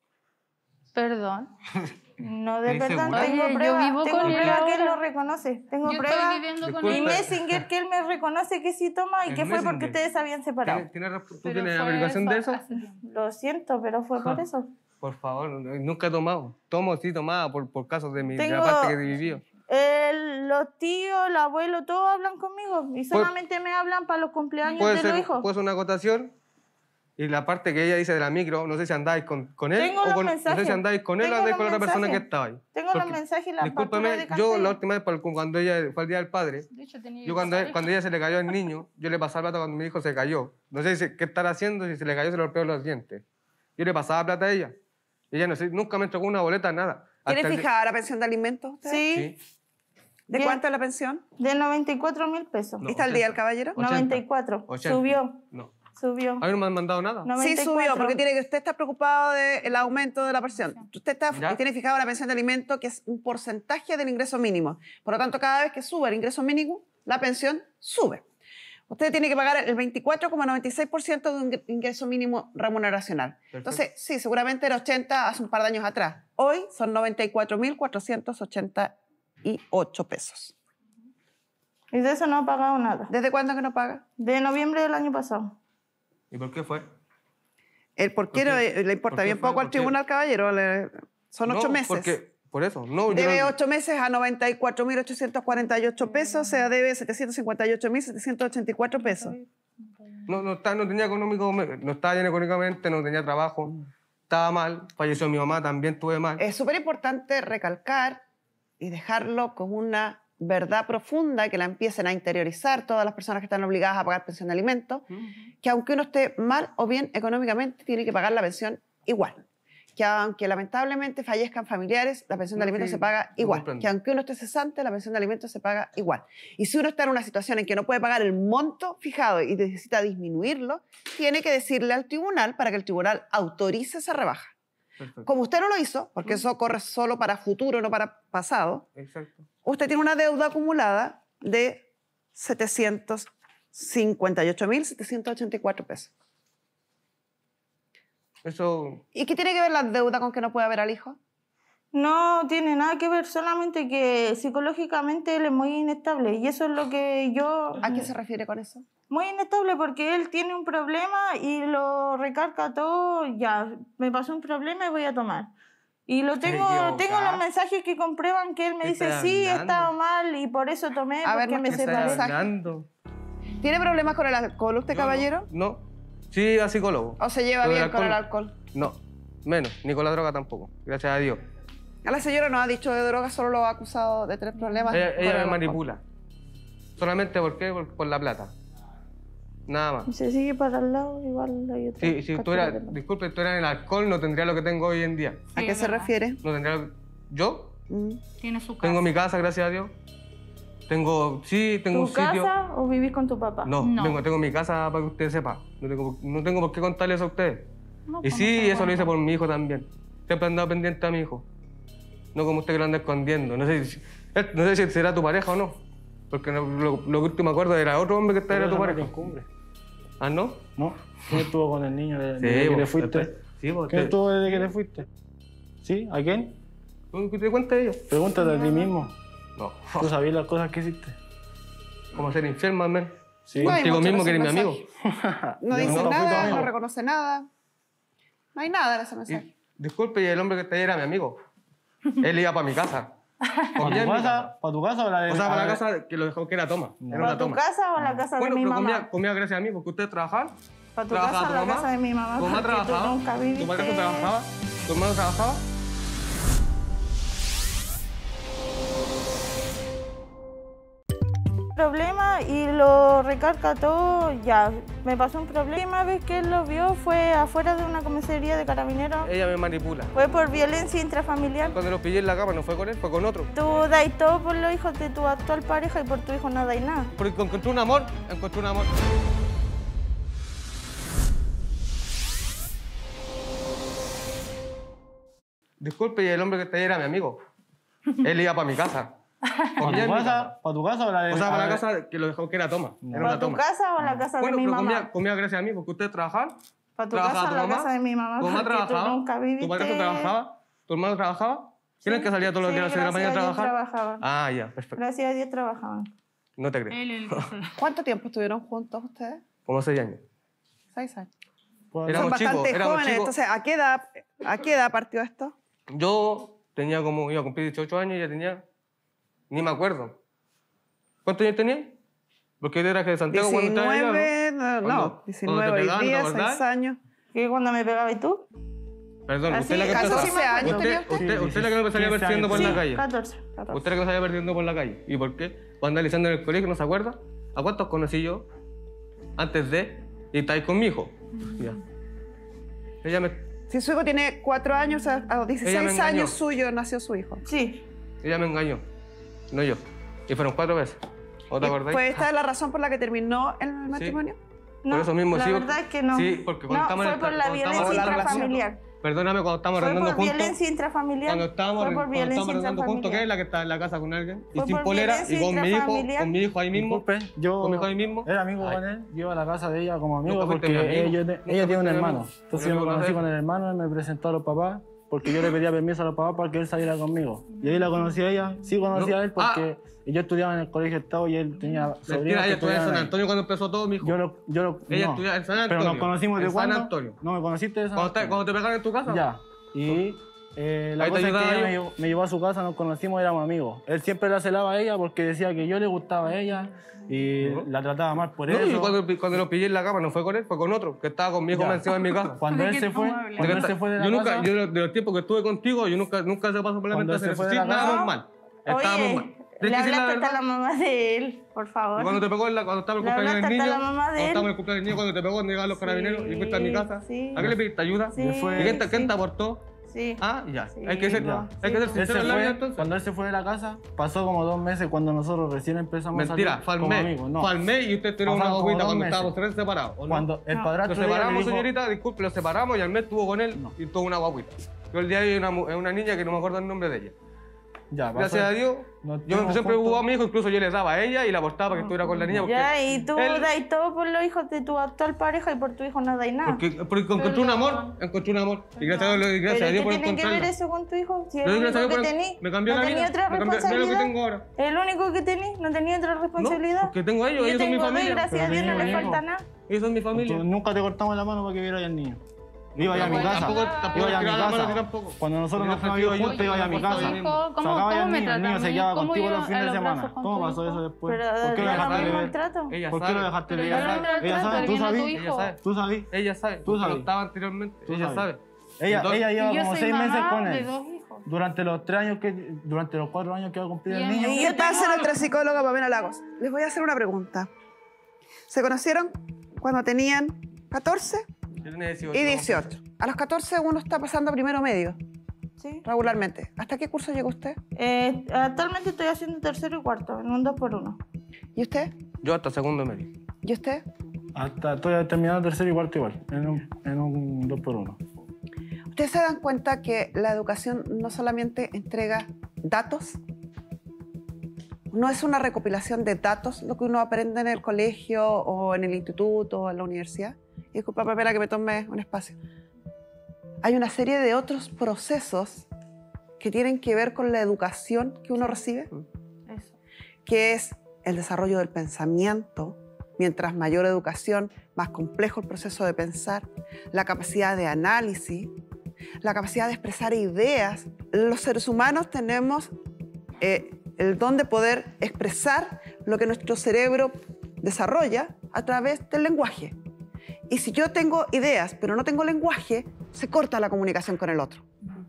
[SPEAKER 6] Perdón.
[SPEAKER 3] No, de
[SPEAKER 4] ¿Estás
[SPEAKER 3] verdad,
[SPEAKER 4] segura?
[SPEAKER 3] tengo
[SPEAKER 6] Oye, yo
[SPEAKER 3] pruebas.
[SPEAKER 6] vivo
[SPEAKER 3] Tengo
[SPEAKER 6] con él
[SPEAKER 3] pruebas que él
[SPEAKER 6] ahora.
[SPEAKER 3] lo reconoce. Tengo
[SPEAKER 6] Yo
[SPEAKER 3] pruebas.
[SPEAKER 6] estoy viviendo con
[SPEAKER 4] Disculpe.
[SPEAKER 3] Y
[SPEAKER 6] él.
[SPEAKER 3] Messenger que él me reconoce que sí toma y
[SPEAKER 4] El
[SPEAKER 3] que fue porque
[SPEAKER 4] Messenger.
[SPEAKER 3] ustedes se habían separado.
[SPEAKER 4] ¿Tú
[SPEAKER 6] Pero
[SPEAKER 4] tienes
[SPEAKER 6] fue
[SPEAKER 4] averiguación de eso?
[SPEAKER 6] hace tiempo.
[SPEAKER 3] Lo siento, pero fue por
[SPEAKER 4] Ja.
[SPEAKER 3] eso.
[SPEAKER 4] Por favor, nunca he tomado. Sí tomaba por casos de la
[SPEAKER 3] Tengo-
[SPEAKER 4] parte que he vivido.
[SPEAKER 3] Los tíos, el abuelo, todos hablan conmigo y solamente me hablan para los cumpleaños
[SPEAKER 4] Puede
[SPEAKER 3] de los
[SPEAKER 4] ser
[SPEAKER 3] hijos.
[SPEAKER 4] una acotación. Y la parte que ella dice de la micro, no sé si andáis con él
[SPEAKER 3] Tengo
[SPEAKER 4] o
[SPEAKER 3] los
[SPEAKER 4] no sé
[SPEAKER 3] mensajes.
[SPEAKER 4] si andáis con él o
[SPEAKER 3] Tengo
[SPEAKER 4] andáis
[SPEAKER 3] los
[SPEAKER 4] con la otra persona que
[SPEAKER 3] mensajes.
[SPEAKER 4] estaba ahí.
[SPEAKER 3] Tengo los
[SPEAKER 4] Porque,
[SPEAKER 3] mensajes y la factura
[SPEAKER 4] discúlpeme,
[SPEAKER 3] de
[SPEAKER 4] yo
[SPEAKER 3] Cancela.
[SPEAKER 4] la última vez cuando ella fue el día del padre,
[SPEAKER 6] De hecho, tenía
[SPEAKER 4] yo
[SPEAKER 6] que pasar
[SPEAKER 4] cuando ella se le cayó el niño, yo le pasaba plata cuando mi hijo se cayó. No sé qué estar haciendo, si se le cayó se le golpeó los dientes. Yo le pasaba plata a ella. Ella no sé, nunca me entregó una boleta, nada.
[SPEAKER 2] ¿Tiene
[SPEAKER 4] Hasta el-
[SPEAKER 2] fijada la pensión de alimentos usted?
[SPEAKER 3] Sí,
[SPEAKER 4] Sí.
[SPEAKER 2] ¿De
[SPEAKER 3] Bien.
[SPEAKER 2] cuánto es la pensión?
[SPEAKER 3] de 94.000 pesos.
[SPEAKER 4] No,
[SPEAKER 2] ¿Está al día el caballero?
[SPEAKER 4] 80.
[SPEAKER 3] 94.
[SPEAKER 4] 80.
[SPEAKER 3] Subió.
[SPEAKER 4] No.
[SPEAKER 3] Subió.
[SPEAKER 4] A mí no me han mandado nada.
[SPEAKER 3] 94.
[SPEAKER 2] Sí subió, porque tiene que usted está preocupado del aumento de la pensión. Usted
[SPEAKER 4] Ya.
[SPEAKER 2] tiene fijado la pensión de alimento, que es un porcentaje del ingreso mínimo. Por lo tanto, cada vez que sube el ingreso mínimo, la pensión sube. Usted tiene que pagar el 24,96% de un ingreso mínimo remuneracional.
[SPEAKER 4] Perfecto.
[SPEAKER 2] Entonces, sí, seguramente era 80 hace un par de años atrás. Hoy son 94.488 pesos.
[SPEAKER 3] Y de eso no ha pagado nada.
[SPEAKER 2] ¿Desde cuándo que no paga?
[SPEAKER 3] De noviembre del año pasado.
[SPEAKER 4] ¿Y por qué fue?
[SPEAKER 2] ¿El por qué
[SPEAKER 4] ¿Por qué?
[SPEAKER 2] le importa
[SPEAKER 4] ¿Por qué
[SPEAKER 2] bien
[SPEAKER 4] fue?
[SPEAKER 2] poco al
[SPEAKER 4] ¿Por qué?
[SPEAKER 2] tribunal, caballero? Son 8
[SPEAKER 4] No,
[SPEAKER 2] meses.
[SPEAKER 4] Porque, por eso, no. yo
[SPEAKER 2] Debe
[SPEAKER 4] no-
[SPEAKER 2] 8 meses a 94.848 pesos, o sea, debe 758.784 pesos.
[SPEAKER 4] No tenía económico, no estaba bien económicamente, no tenía trabajo, estaba mal, falleció mi mamá, también estuve mal.
[SPEAKER 2] Es súper importante recalcar y dejarlo como una verdad profunda que la empiecen a interiorizar todas las personas que están obligadas a pagar pensión de alimentos, que aunque uno esté mal o bien económicamente, tiene que pagar la pensión igual. Que aunque lamentablemente fallezcan familiares, la pensión de
[SPEAKER 4] No,
[SPEAKER 2] alimentos
[SPEAKER 4] sí,
[SPEAKER 2] se paga
[SPEAKER 4] lo
[SPEAKER 2] igual.
[SPEAKER 4] comprendo.
[SPEAKER 2] Que aunque uno esté cesante, la pensión de alimentos se paga igual. Y si uno está en una situación en que no puede pagar el monto fijado y necesita disminuirlo, tiene que decirle al tribunal para que el tribunal autorice esa rebaja.
[SPEAKER 4] Perfecto.
[SPEAKER 2] Como usted no lo hizo, porque eso corre solo para futuro, no para pasado,
[SPEAKER 4] Exacto.
[SPEAKER 2] usted tiene una deuda acumulada de 758.784 pesos.
[SPEAKER 4] Eso,
[SPEAKER 2] ¿Y qué tiene que ver la deuda con que no puede ver al hijo?
[SPEAKER 3] No tiene nada que ver, solamente que psicológicamente él es muy inestable. Y eso es lo que yo...
[SPEAKER 2] ¿A qué se refiere con eso?
[SPEAKER 3] Muy inestable porque él tiene un problema y lo recarga todo. Ya, me pasó un problema y voy a tomar. Y lo tengo los mensajes que comprueban que él me
[SPEAKER 4] ¿Qué
[SPEAKER 3] dice,
[SPEAKER 4] estás
[SPEAKER 3] sí, he
[SPEAKER 4] hablando?
[SPEAKER 3] estado mal y por eso tomé,
[SPEAKER 2] A ver,
[SPEAKER 3] porque
[SPEAKER 2] no
[SPEAKER 3] me
[SPEAKER 2] te
[SPEAKER 4] ¿qué
[SPEAKER 2] separé.
[SPEAKER 4] estás
[SPEAKER 3] separé.
[SPEAKER 4] hablando?
[SPEAKER 2] ¿Tiene problemas con el alcohol usted,
[SPEAKER 4] Yo
[SPEAKER 2] caballero?
[SPEAKER 4] No. Sí, iba a psicólogo.
[SPEAKER 2] ¿O se lleva
[SPEAKER 4] Pero el
[SPEAKER 2] bien con el alcohol?
[SPEAKER 4] No, menos. Ni con la droga tampoco. Gracias a Dios.
[SPEAKER 2] A la señora no ha dicho de droga, solo lo ha acusado de tener problemas. con el
[SPEAKER 4] Ella me
[SPEAKER 2] alcohol.
[SPEAKER 4] manipula. Solamente por la plata. Nada más.
[SPEAKER 3] Y se sigue para el lado, igual hay otra.
[SPEAKER 4] Si tú
[SPEAKER 3] captura
[SPEAKER 4] eras,
[SPEAKER 3] de-
[SPEAKER 4] disculpe, tú eras en el alcohol, no tendría lo que tengo hoy en día.
[SPEAKER 2] ¿A
[SPEAKER 6] Sí,
[SPEAKER 2] qué
[SPEAKER 6] es
[SPEAKER 2] se
[SPEAKER 6] verdad.
[SPEAKER 2] refiere?
[SPEAKER 4] No tendría ¿Yo?
[SPEAKER 6] Tiene su casa.
[SPEAKER 4] Tengo mi casa, gracias a Dios. Tengo un
[SPEAKER 3] ¿Tu
[SPEAKER 4] sitio.
[SPEAKER 3] casa o vivís con tu papá?
[SPEAKER 4] No,
[SPEAKER 6] No.
[SPEAKER 4] tengo mi casa para que usted sepa. No tengo por qué contarle eso a ustedes.
[SPEAKER 6] No,
[SPEAKER 4] Y
[SPEAKER 6] pues
[SPEAKER 4] sí,
[SPEAKER 6] no está
[SPEAKER 4] eso lo hice
[SPEAKER 6] bueno.
[SPEAKER 4] por mi hijo también. Siempre he andado pendiente a mi hijo. No como usted que lo anda escondiendo. No sé si será tu pareja o no. Porque lo que último me acuerdo era otro hombre que
[SPEAKER 5] Pero
[SPEAKER 4] era tu
[SPEAKER 5] eso no es
[SPEAKER 4] pareja.
[SPEAKER 5] costumbre.
[SPEAKER 4] ¿Ah, no?
[SPEAKER 5] ¿No? ¿Quién estuvo con el niño desde que
[SPEAKER 4] vos,
[SPEAKER 5] te fuiste?
[SPEAKER 4] Sí, vos.
[SPEAKER 5] ¿Quién estuvo desde que te fuiste? ¿Sí? ¿A quién?
[SPEAKER 4] ¿Qué te cuenta de ellos?
[SPEAKER 5] Pregúntate a ti mismo.
[SPEAKER 4] No.
[SPEAKER 5] ¿Tú sabías las cosas que hiciste?
[SPEAKER 4] Como ser infiel, más o menos.
[SPEAKER 5] Sí.
[SPEAKER 2] No hay
[SPEAKER 4] Contigo
[SPEAKER 2] mucho
[SPEAKER 4] mismo que eres mi
[SPEAKER 2] ese
[SPEAKER 4] amigo.
[SPEAKER 2] No dice
[SPEAKER 5] no fui tu
[SPEAKER 2] nada,
[SPEAKER 5] amigo.
[SPEAKER 2] no reconoce nada. No hay nada en ese mensaje.
[SPEAKER 4] Y, disculpe, y el hombre que está ahí era mi amigo. Él iba para mi casa. Comía en mi casa.
[SPEAKER 5] ¿Para tu casa o la de...?
[SPEAKER 4] O sea, para la casa que lo dejó que era toma. Era
[SPEAKER 3] ¿Para
[SPEAKER 4] una
[SPEAKER 3] tu
[SPEAKER 4] toma.
[SPEAKER 3] casa o la casa
[SPEAKER 4] Bueno,
[SPEAKER 3] de mi
[SPEAKER 4] pero
[SPEAKER 3] mamá?
[SPEAKER 4] comía gracias a mí, porque ustedes trabajaban.
[SPEAKER 3] Para tu casa, a la casa de mi mamá.
[SPEAKER 4] ¿Tu mamá
[SPEAKER 3] porque tú
[SPEAKER 4] trabajaba?
[SPEAKER 3] nunca
[SPEAKER 4] ¿Tu
[SPEAKER 3] viviste.
[SPEAKER 4] padrastro trabajaba? ¿Tu hermano trabajaba?
[SPEAKER 3] Problema y lo recarga todo, ya, me pasó un problema. La última vez que él lo vio fue afuera de una comisaría de carabineros.
[SPEAKER 4] Ella me manipula.
[SPEAKER 3] Fue por violencia intrafamiliar.
[SPEAKER 4] Cuando lo pillé en la cama no fue con él, fue con otro.
[SPEAKER 3] Tú dais todo por los hijos de tu actual pareja y por tu hijo no dais nada.
[SPEAKER 4] Porque encontré un amor, encontré un amor. Disculpe, y el hombre que está ahí era mi amigo. Él iba para mi casa. Comía en mi casa.
[SPEAKER 5] ¿Para tu casa o la de...?
[SPEAKER 4] O sea, para la casa que lo dejó que era toma. Era
[SPEAKER 3] ¿Para
[SPEAKER 4] una
[SPEAKER 3] tu
[SPEAKER 4] toma.
[SPEAKER 3] casa o la casa
[SPEAKER 4] Bueno,
[SPEAKER 3] de mi
[SPEAKER 4] pero
[SPEAKER 3] mamá?
[SPEAKER 4] comía gracias a mí, porque ustedes trabajaban.
[SPEAKER 3] ¿Para tu
[SPEAKER 4] ¿Trabajaba
[SPEAKER 3] casa o
[SPEAKER 4] tu
[SPEAKER 3] la
[SPEAKER 4] mamá?
[SPEAKER 3] casa de mi mamá?
[SPEAKER 4] ¿Tu mamá
[SPEAKER 3] Porque
[SPEAKER 4] trabajaba?
[SPEAKER 3] tú nunca viviste.
[SPEAKER 4] ¿Tu padrastro trabajaba? ¿Tu hermano trabajaba? ¿Quién es el que salía todos los días a las 6 de la mañana a trabajar?
[SPEAKER 3] trabajaban.
[SPEAKER 4] Ah, ya, perfecto.
[SPEAKER 3] Gracias a Dios trabajaban.
[SPEAKER 4] No te creo.
[SPEAKER 2] ¿Cuánto tiempo estuvieron juntos ustedes?
[SPEAKER 4] Como 6 años.
[SPEAKER 2] 6 años.
[SPEAKER 5] Pues,
[SPEAKER 4] Éramos
[SPEAKER 2] Son bastante
[SPEAKER 4] chicos, éramos
[SPEAKER 2] jóvenes.
[SPEAKER 4] chicos.
[SPEAKER 2] Entonces, ¿a qué edad partió esto?
[SPEAKER 4] Yo tenía como, iba a cumplir 18 años y ya tenía, ni me acuerdo. ¿Cuántos años tenía? Porque yo era de Santiago cuando estaba allá,
[SPEAKER 2] 19,
[SPEAKER 4] ¿no?
[SPEAKER 2] no, 19 hoy
[SPEAKER 4] pegaban, ¿te
[SPEAKER 2] día,
[SPEAKER 4] acordás?
[SPEAKER 2] 6 años.
[SPEAKER 3] ¿Qué cuando me pegaba y tú?
[SPEAKER 4] Perdón,
[SPEAKER 3] Así,
[SPEAKER 4] usted es la que
[SPEAKER 3] casi
[SPEAKER 4] empezó.
[SPEAKER 2] 14 años tenía
[SPEAKER 4] Usted,
[SPEAKER 2] usted.
[SPEAKER 4] usted es la que me salía
[SPEAKER 5] 15
[SPEAKER 4] persiguiendo por
[SPEAKER 5] años.
[SPEAKER 4] la calle.
[SPEAKER 3] 14.
[SPEAKER 4] Usted es la que me salía persiguiendo por la calle. ¿Y por qué? Cuando analizando en el colegio, ¿no se acuerda? ¿A cuántos conocí yo? Antes de... Y estáis con mi hijo. Ya. Ella me,
[SPEAKER 2] Si su hijo tiene 4 años, a los
[SPEAKER 4] Ella me
[SPEAKER 2] 16
[SPEAKER 4] engañó.
[SPEAKER 2] años suyo nació su hijo.
[SPEAKER 3] Sí.
[SPEAKER 4] ella me engañó. No yo. Y fueron 4 veces. ¿No te acordáis?
[SPEAKER 2] ¿Fue esta la razón por la que terminó el matrimonio?
[SPEAKER 3] No,
[SPEAKER 4] Por eso mismo,
[SPEAKER 3] la
[SPEAKER 4] sí.
[SPEAKER 3] verdad es que no.
[SPEAKER 4] Sí, porque cuando
[SPEAKER 3] no,
[SPEAKER 4] estamos
[SPEAKER 3] fue
[SPEAKER 4] en
[SPEAKER 3] por la
[SPEAKER 4] cuando estamos
[SPEAKER 3] violencia
[SPEAKER 2] en la relación.
[SPEAKER 3] intrafamiliar.
[SPEAKER 4] Perdóname, cuando estamos
[SPEAKER 3] Fue
[SPEAKER 4] arrendando
[SPEAKER 3] por
[SPEAKER 4] juntos.
[SPEAKER 3] violencia intrafamiliar.
[SPEAKER 4] Cuando estábamos,
[SPEAKER 3] Fue por
[SPEAKER 4] cuando
[SPEAKER 3] violencia
[SPEAKER 4] estábamos arrendando juntos, ¿qué es
[SPEAKER 3] intrafamiliar.
[SPEAKER 4] la que está en la casa con alguien?
[SPEAKER 3] Fue
[SPEAKER 4] Y sin
[SPEAKER 3] por
[SPEAKER 4] polera,
[SPEAKER 3] violencia
[SPEAKER 4] y
[SPEAKER 3] intrafamiliar.
[SPEAKER 4] con mi hijo ahí mismo.
[SPEAKER 5] Disculpe, yo
[SPEAKER 4] ¿Con mi hijo ahí mismo?
[SPEAKER 5] era amigo
[SPEAKER 4] Ay.
[SPEAKER 5] con él, yo iba a la casa de ella como amigo
[SPEAKER 4] Nunca fuiste
[SPEAKER 5] porque
[SPEAKER 4] mi amigo.
[SPEAKER 5] ella
[SPEAKER 4] Nunca
[SPEAKER 5] tiene un
[SPEAKER 4] fuiste mi
[SPEAKER 5] hermano.
[SPEAKER 4] amigo.
[SPEAKER 5] Entonces
[SPEAKER 4] Mi
[SPEAKER 5] yo me
[SPEAKER 4] amigo
[SPEAKER 5] conocí
[SPEAKER 4] no
[SPEAKER 5] con el hermano, él me presentó a los papás porque yo le pedía permiso a los papás para que él saliera conmigo. Y ahí la conocí a ella, sí conocí
[SPEAKER 4] No.
[SPEAKER 5] a él porque yo estudiaba en el colegio Estado y él tenía sobrinos
[SPEAKER 4] Mentira,
[SPEAKER 5] que
[SPEAKER 4] ella estudiaba en
[SPEAKER 5] estudiaban
[SPEAKER 4] San
[SPEAKER 5] ahí.
[SPEAKER 4] Antonio cuando empezó todo, mi hijo. Ella
[SPEAKER 5] no.
[SPEAKER 4] estudiaba en San
[SPEAKER 5] Pero
[SPEAKER 4] Antonio.
[SPEAKER 5] nos conocimos de
[SPEAKER 4] en
[SPEAKER 5] cuándo?
[SPEAKER 4] San Antonio.
[SPEAKER 5] No, me conociste de San Antonio.
[SPEAKER 4] Cuando te pegaron en tu casa.
[SPEAKER 5] Ya. Y la
[SPEAKER 4] Ahí te
[SPEAKER 5] cosa es que
[SPEAKER 4] ayudaba
[SPEAKER 5] ella
[SPEAKER 4] yo.
[SPEAKER 5] me llevó a su casa, nos conocimos, éramos amigos. Él siempre la celaba a ella porque decía que yo le gustaba a ella y la trataba mal por
[SPEAKER 4] No, y
[SPEAKER 5] eso.
[SPEAKER 4] cuando lo pillé en la cama no fue con él, fue con otro, que estaba con mi hijo
[SPEAKER 5] Ya.
[SPEAKER 4] encima en mi casa.
[SPEAKER 5] Cuando él se fue, cuando él se fue de la
[SPEAKER 4] yo nunca,
[SPEAKER 5] casa,
[SPEAKER 4] yo de los tiempos que estuve contigo, yo nunca se pasó por la
[SPEAKER 5] Cuando
[SPEAKER 4] mente
[SPEAKER 5] él se
[SPEAKER 4] hacer
[SPEAKER 5] fue
[SPEAKER 4] eso.
[SPEAKER 5] de
[SPEAKER 4] Sí,
[SPEAKER 5] la casa-
[SPEAKER 4] estábamos mal. Estábamos mal.
[SPEAKER 3] Oye,
[SPEAKER 4] Tienes
[SPEAKER 3] le
[SPEAKER 4] que decir la
[SPEAKER 3] hablaste hasta
[SPEAKER 4] verdad.
[SPEAKER 3] la mamá de él, por favor.
[SPEAKER 4] Y cuando te pegó, cuando estaba el
[SPEAKER 3] Le
[SPEAKER 4] cumpleaños del
[SPEAKER 3] hablaste
[SPEAKER 4] niño,
[SPEAKER 3] hasta la mamá de
[SPEAKER 4] cuando
[SPEAKER 3] él.
[SPEAKER 4] estaba el cumpleaños del niño, cuando te pegó, cuando llegaban los carabineros y fuiste a mi casa,
[SPEAKER 3] sí.
[SPEAKER 4] ¿a qué le pediste ayuda?
[SPEAKER 3] Sí,
[SPEAKER 4] ¿Y quién te
[SPEAKER 3] sí.
[SPEAKER 4] aportó?
[SPEAKER 3] Sí.
[SPEAKER 4] Ah, ya.
[SPEAKER 3] Sí,
[SPEAKER 4] Hay que ser,
[SPEAKER 3] ya.
[SPEAKER 4] hay que ser
[SPEAKER 3] Sí,
[SPEAKER 5] él
[SPEAKER 4] sincero
[SPEAKER 5] se
[SPEAKER 4] en la vida
[SPEAKER 5] fue,
[SPEAKER 4] entonces.
[SPEAKER 5] cuando él se fue de la casa, pasó como 2 meses cuando nosotros recién empezamos
[SPEAKER 4] Mentira,
[SPEAKER 5] a
[SPEAKER 4] fue
[SPEAKER 5] salir
[SPEAKER 4] al
[SPEAKER 5] como
[SPEAKER 4] mes.
[SPEAKER 5] amigos. No.
[SPEAKER 4] Fue al mes y usted tuvo una
[SPEAKER 5] Pasaron como
[SPEAKER 4] guaguita
[SPEAKER 5] 2
[SPEAKER 4] cuando
[SPEAKER 5] meses.
[SPEAKER 4] estábamos 3 separados. ¿o no?
[SPEAKER 5] Cuando el
[SPEAKER 3] No.
[SPEAKER 5] padrastro
[SPEAKER 4] Nos
[SPEAKER 5] de ella le
[SPEAKER 4] separamos,
[SPEAKER 5] dijo-
[SPEAKER 4] señorita, disculpe, nos separamos y al mes estuvo con él y tuvo una guaguita. Yo el día de hoy hay una niña que no me acuerdo el nombre de ella.
[SPEAKER 5] Ya, pasó.
[SPEAKER 4] Gracias a Dios,
[SPEAKER 5] Nos
[SPEAKER 4] yo
[SPEAKER 5] tuvimos
[SPEAKER 4] siempre
[SPEAKER 5] juntos.
[SPEAKER 4] hubo a mi hijo, incluso yo le daba a ella y la aportaba para que estuviera con la niña. Porque
[SPEAKER 3] Ya, y tú
[SPEAKER 4] él-
[SPEAKER 3] dais todo por los hijos de tu actual pareja y por tu hijo no dais nada.
[SPEAKER 4] porque encontré un amor, encontré un amor. Y gracias a Dios, gracias
[SPEAKER 3] ¿Pero
[SPEAKER 4] a Dios
[SPEAKER 3] qué
[SPEAKER 4] por
[SPEAKER 3] tiene que ver
[SPEAKER 4] encontrarla.
[SPEAKER 3] eso con tu hijo? Si es
[SPEAKER 4] Yo
[SPEAKER 3] el
[SPEAKER 4] gracias a
[SPEAKER 3] único
[SPEAKER 4] Dios
[SPEAKER 3] que
[SPEAKER 4] por-
[SPEAKER 3] tenés.
[SPEAKER 4] me cambió
[SPEAKER 3] ¿No
[SPEAKER 4] la vida.
[SPEAKER 3] tenía otra
[SPEAKER 4] Mira lo que
[SPEAKER 3] responsabilidad?
[SPEAKER 4] tengo ahora.
[SPEAKER 3] El único que tenés, no tenía otra responsabilidad.
[SPEAKER 4] porque tengo a ellos,
[SPEAKER 3] Yo
[SPEAKER 4] ellos son mi
[SPEAKER 3] tengo dos y
[SPEAKER 4] familia.
[SPEAKER 3] gracias a
[SPEAKER 5] Pero
[SPEAKER 3] Dios no
[SPEAKER 5] tenía
[SPEAKER 3] le
[SPEAKER 5] un
[SPEAKER 3] falta
[SPEAKER 5] hijo.
[SPEAKER 3] nada.
[SPEAKER 4] Ellos son mi familia.
[SPEAKER 5] Entonces, nunca te cortamos la mano para que viera al niño. Iba ya a mi
[SPEAKER 4] Tampoco-
[SPEAKER 5] casa.
[SPEAKER 4] tampoco
[SPEAKER 5] Iba ya a mi
[SPEAKER 4] tiraba la mano,
[SPEAKER 5] casa.
[SPEAKER 4] ni tampoco.
[SPEAKER 5] Cuando nosotros
[SPEAKER 4] Yo
[SPEAKER 5] nos fuimos a
[SPEAKER 4] prefiero
[SPEAKER 5] vivir
[SPEAKER 4] yo,
[SPEAKER 5] juntos, iba ya a mi
[SPEAKER 4] yo
[SPEAKER 5] casa.
[SPEAKER 4] soy mismo.
[SPEAKER 6] ¿Cómo
[SPEAKER 5] Sacaba ya al
[SPEAKER 6] me
[SPEAKER 5] niño, el niño
[SPEAKER 6] tratan?
[SPEAKER 5] se quedaba
[SPEAKER 6] ¿Cómo
[SPEAKER 5] contigo
[SPEAKER 6] iba
[SPEAKER 5] los fines
[SPEAKER 6] a
[SPEAKER 5] de
[SPEAKER 6] los
[SPEAKER 5] semana.
[SPEAKER 6] brazos con
[SPEAKER 5] ¿Cómo
[SPEAKER 6] tu
[SPEAKER 5] pasó
[SPEAKER 6] hijo?
[SPEAKER 5] eso después?
[SPEAKER 3] Pero
[SPEAKER 5] ¿Por qué lo
[SPEAKER 3] da lo
[SPEAKER 5] dejaste de
[SPEAKER 3] mismo el
[SPEAKER 5] ver?
[SPEAKER 3] trato.
[SPEAKER 4] Ella
[SPEAKER 5] ¿Por qué lo
[SPEAKER 4] sabe.
[SPEAKER 5] dejaste de
[SPEAKER 6] Pero
[SPEAKER 5] ver?
[SPEAKER 6] yo no
[SPEAKER 5] Ella
[SPEAKER 6] trato
[SPEAKER 5] sabe,
[SPEAKER 6] de
[SPEAKER 5] tú
[SPEAKER 6] bien a tu
[SPEAKER 5] sabes.
[SPEAKER 6] hijo.
[SPEAKER 4] Ella sabe.
[SPEAKER 5] Tú sabes.
[SPEAKER 4] Ella sabe.
[SPEAKER 5] Tú
[SPEAKER 4] Porque
[SPEAKER 5] sabes.
[SPEAKER 4] lo estaba anteriormente.
[SPEAKER 5] Tú
[SPEAKER 4] Ella
[SPEAKER 5] sabes.
[SPEAKER 4] sabe.
[SPEAKER 5] Ella
[SPEAKER 4] Entonces-
[SPEAKER 5] lleva
[SPEAKER 6] Y yo
[SPEAKER 5] como
[SPEAKER 6] soy
[SPEAKER 5] 6 meses
[SPEAKER 6] mamá
[SPEAKER 5] con
[SPEAKER 6] de
[SPEAKER 5] él.
[SPEAKER 6] 2 hijos.
[SPEAKER 5] Durante los 3 años durante los 4 años que va a cumplir el
[SPEAKER 6] Bien.
[SPEAKER 5] niño.
[SPEAKER 2] ¿Qué pasa, nuestra psicóloga Pamela Lagos? Les voy a hacer una pregunta. ¿Se conocieron cuando tenían 14
[SPEAKER 4] Yo tenía 18.
[SPEAKER 2] y 18? A los 14 uno está pasando a primero medio,
[SPEAKER 3] Sí.
[SPEAKER 2] regularmente. ¿Hasta qué curso llegó usted?
[SPEAKER 3] Actualmente estoy haendo tercero y cuarto, en un 2x1.
[SPEAKER 2] ¿Y usted?
[SPEAKER 4] Yo hasta segundo medio.
[SPEAKER 2] ¿Y usted?
[SPEAKER 5] Hasta estoy terminando tercero y cuarto igual, en un 2x1.
[SPEAKER 2] ¿Ustedes se dan cuenta que la educación no solamente entrega datos? No es una recopilación de datos lo que uno aprende en el colegio o en el instituto o en la universidad. Y disculpa, Pamela, que me tome un espacio. Hay una serie de otros procesos que tienen que ver con la educación que uno recibe,
[SPEAKER 3] Eso.
[SPEAKER 2] que es el desarrollo del pensamiento. Mientras mayor educación, más complejo el proceso de pensar, la capacidad de análisis, la capacidad de expresar ideas. Los seres humanos tenemos el don de poder expresar lo que nuestro cerebro desarrolla a través del lenguaje. Y si yo tengo ideas, pero no tengo lenguaje, se corta la comunicación con el otro.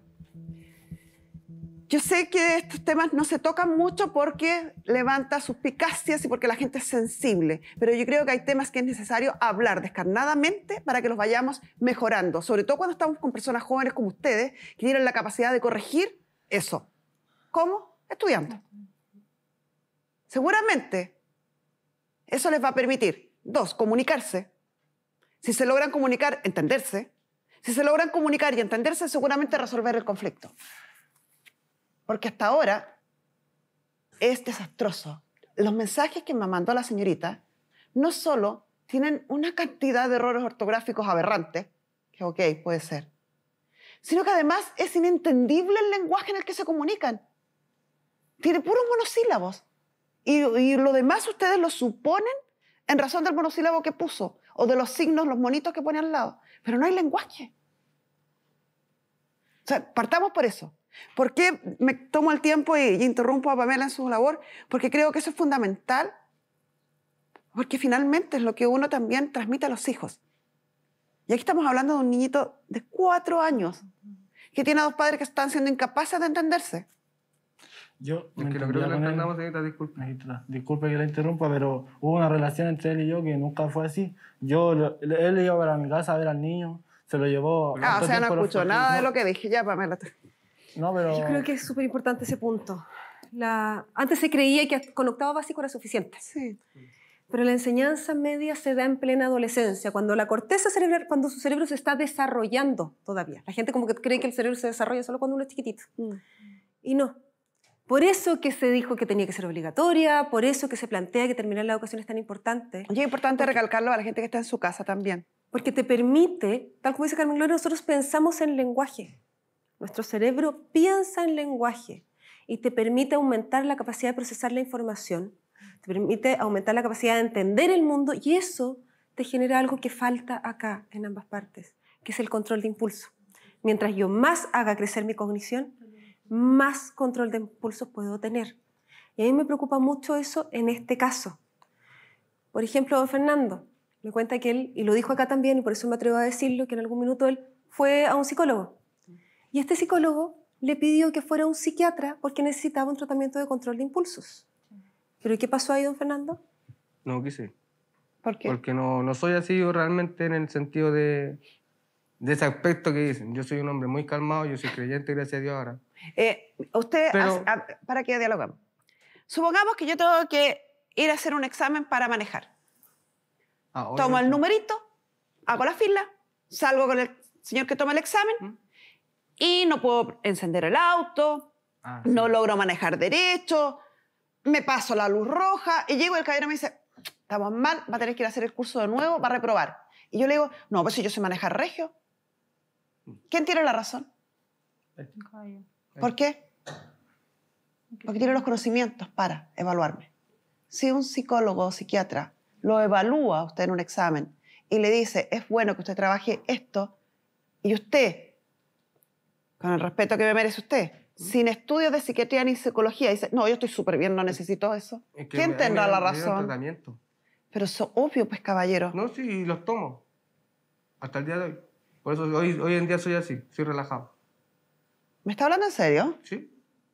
[SPEAKER 2] Yo sé que estos temas no se tocan mucho porque levanta suspicacias y porque la gente es sensible, pero yo creo que hay temas que es necesario hablar descarnadamente para que los vayamos mejorando, sobre todo cuando estamos con personas jóvenes como ustedes que tienen la capacidad de corregir eso. ¿Cómo? Estudiando. Seguramente eso les va a permitir, 2, comunicarse. Si se logran comunicar, entenderse. Si se logran comunicar y entenderse, seguramente resolver el conflicto. Porque hasta ahora es desastroso. Los mensajes que me mandó la señorita no solo tienen una cantidad de errores ortográficos aberrantes, que ok, puede ser, sino que además es inentendible el lenguaje en el que se comunican. Tiene puros monosílabos. Y lo demás ustedes lo suponen en razón del monosílabo que puso o de los signos, los monitos que pone al lado. Pero no hay lenguaje. O sea, partamos por eso. ¿Por qué me tomo el tiempo y interrumpo a Pamela en su labor? Porque creo que eso es fundamental, porque finalmente es lo que uno también transmite a los hijos. Y aquí estamos hablando de un niñito de 4 años que tiene a 2 padres que están siendo incapaces de entenderse.
[SPEAKER 5] Yo
[SPEAKER 4] Es que no creo que la entendamos, señorita, disculpe.
[SPEAKER 5] Disculpe que la interrumpa, pero hubo una relación entre él y yo que nunca fue así. Él le iba para mi casa a ver al niño, se lo llevó...
[SPEAKER 2] O sea, no escucho nada de lo que dije. Ya, Pamela.
[SPEAKER 5] No, pero...
[SPEAKER 7] Yo creo que es súper importante ese punto. Antes se creía que con octavo básico era suficiente.
[SPEAKER 2] Sí.
[SPEAKER 7] Pero la enseñanza media se da en plena adolescencia, cuando la corteza cerebral, cuando su cerebro se está desarrollando todavía. La gente como que cree que el cerebro se desarrolla solo cuando uno es chiquitito. Y no. Por eso que se dijo que tenía que ser obligatoria, por eso que se plantea que terminar la educación es tan importante.
[SPEAKER 2] Y es importante recalcarlo a la gente que está en su casa también.
[SPEAKER 7] Porque te permite, tal como dice Carmen Gloria, nosotros pensamos en lenguaje. Nuestro cerebro piensa en lenguaje y te permite aumentar la capacidad de procesar la información, te permite aumentar la capacidad de entender el mundo y eso te genera algo que falta acá en ambas partes, que es el control de impulso. Mientras yo más haga crecer mi cognición, más control de impulsos puedo tener. Y a mí me preocupa mucho eso en este caso. Por ejemplo, don Fernando me cuenta que él, y lo dijo acá también, y por eso me atrevo a decirlo, que en algún minuto él fue a un psicólogo. Y este psicólogo le pidió que fuera un psiquiatra porque necesitaba un tratamiento de control de impulsos. ¿Pero qué pasó ahí, don Fernando?
[SPEAKER 4] No quise.
[SPEAKER 2] ¿Por qué?
[SPEAKER 4] Porque no soy así yo realmente en el sentido de ese aspecto que dicen. Yo soy un hombre muy calmado, yo soy creyente, gracias a Dios ahora.
[SPEAKER 2] Usted,
[SPEAKER 4] Pero-
[SPEAKER 2] para que dialogamos. Supongamos que yo tengo que ir a hacer un examen para manejar. Tomo el numerito, hago la fila, salgo con el señor que toma el examen y no puedo encender el auto, no logro manejar derecho, me paso la luz roja y llego y el caballero me dice, estamos mal, va a tener que ir a hacer el curso de nuevo, va a reprobar. Y yo le digo, no, pues si yo sé manejar regio. ¿Quién tiene la razón? ¿Por qué? Porque tiene los conocimientos para evaluarme. Si un psicólogo o psiquiatra lo evalúa a usted en un examen y le dice, es bueno que usted trabaje esto, y usted, con el respeto que me merece usted, sin estudios de psiquiatría ni psicología, dice, no, yo estoy súper bien, no necesito eso.
[SPEAKER 4] Es que
[SPEAKER 2] ¿Quién tendrá la
[SPEAKER 4] me dieron
[SPEAKER 2] razón?
[SPEAKER 4] tratamiento.
[SPEAKER 2] Pero eso es obvio, pues, caballero.
[SPEAKER 4] No, sí, los tomo. Hasta el día de hoy. Por eso hoy en día soy así, soy relajado.
[SPEAKER 2] ¿Me está hablando en serio?
[SPEAKER 4] ¿Sí?